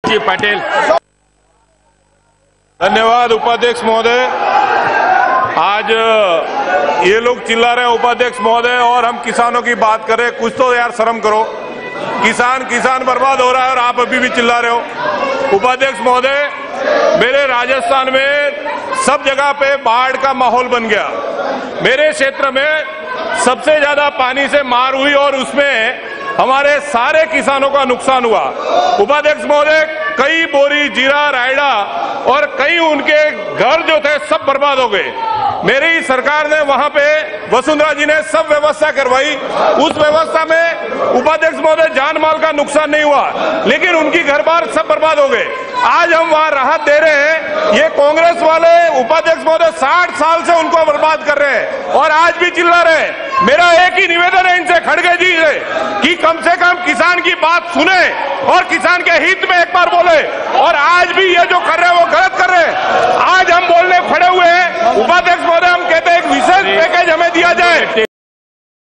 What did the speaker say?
जी पटेल। धन्यवाद उपाध्यक्ष महोदय। आज ये लोग चिल्ला रहे हैं उपाध्यक्ष महोदय और हम किसानों की बात कर रहे हैं। कुछ तो यार शर्म करो। किसान बर्बाद हो रहा है और आप अभी भी चिल्ला रहे हो। उपाध्यक्ष महोदय, मेरे राजस्थान में सब जगह पे बाढ़ का माहौल बन गया। मेरे क्षेत्र में सबसे ज्यादा पानी से मार हुई और उसमें हमारे सारे किसानों का नुकसान हुआ। उपाध्यक्ष महोदय, कई बोरी जीरा रायडा और कई उनके घर जो थे सब बर्बाद हो गए। मेरी सरकार ने वहां पे वसुंधरा जी ने सब व्यवस्था करवाई। उस व्यवस्था में उपाध्यक्ष महोदय जान माल का नुकसान नहीं हुआ, लेकिन उनकी घर बार सब बर्बाद हो गए। आज हम वहां राहत दे रहे हैं। ये कांग्रेस वाले उपाध्यक्ष महोदय 60 साल से उनको बर्बाद कर रहे हैं और आज भी चिल्ला रहे हैं। मेरा एक ही निवेदन है इनसे, खड़गे जी से, कि कम से कम किसान की बात सुने और किसान के हित में एक बार बोले। और आज भी ये